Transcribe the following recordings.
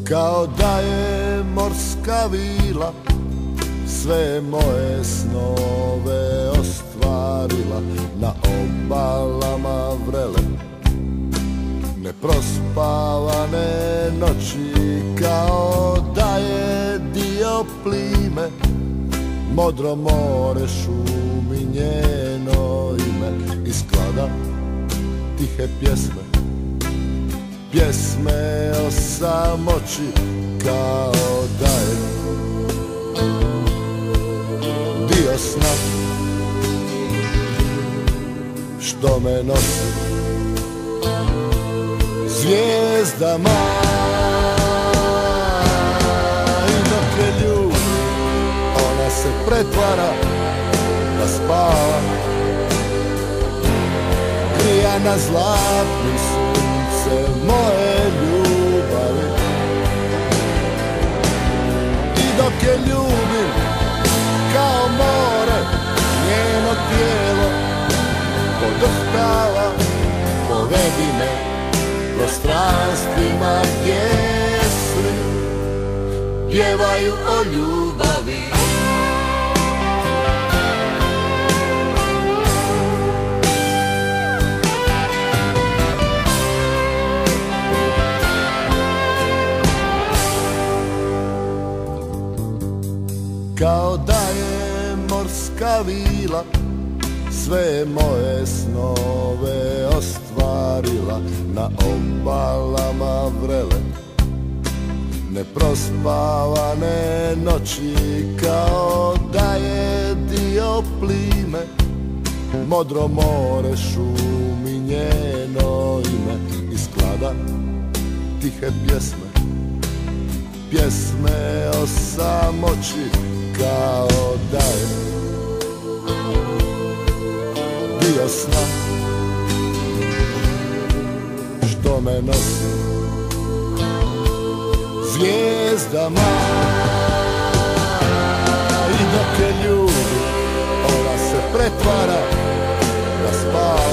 Kao da je morska vila sve moje snove ostvarila, na obalama vrele neprospavane noći, kao da je dio plime modro more šumi njeno ime, i sklada tihe pjesme, pjesme o samoći, kao da je dio sna što me nosi zvijezdama. I dok je ljubi, ona se pretvara da spava, grijana zlatnim suncem moje ljubavi. I dok je ljubim kao more, njeno tijelo podrhtava, povedi me prostranstvima gdje svi pjevaju o ljubavi. Kao da je morska vila sve moje snove ostvarila, na obalama vrele neprospavane noći, kao da je dio plime modro more šumi njeno ime, i sklada tihe pjesme, pjesme o samoći, kao da je dio sna što me nosi zvijezdama. I dok je ljubi, ona se pretvara da spava,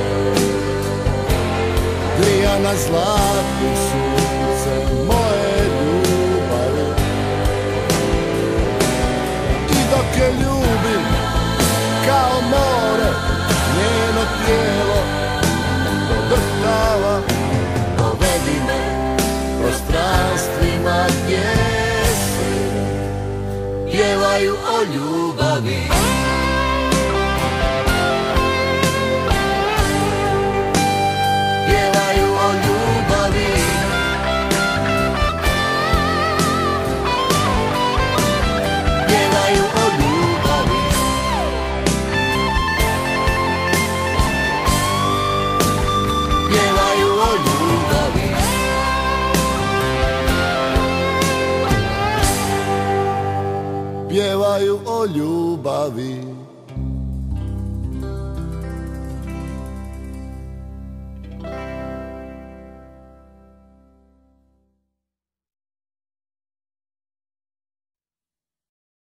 grijana zlatnim suncem moje ljubavi. I dok je ljubim kao more, njeno tijelo podrhtava, povedi me prostranstvima gdje svi pjevaju o ljubavi. Pjevaju o ljubavi. Pjevaju o ljubavi. Pjevaju o ljubavi. Pjevaju o ljubavi.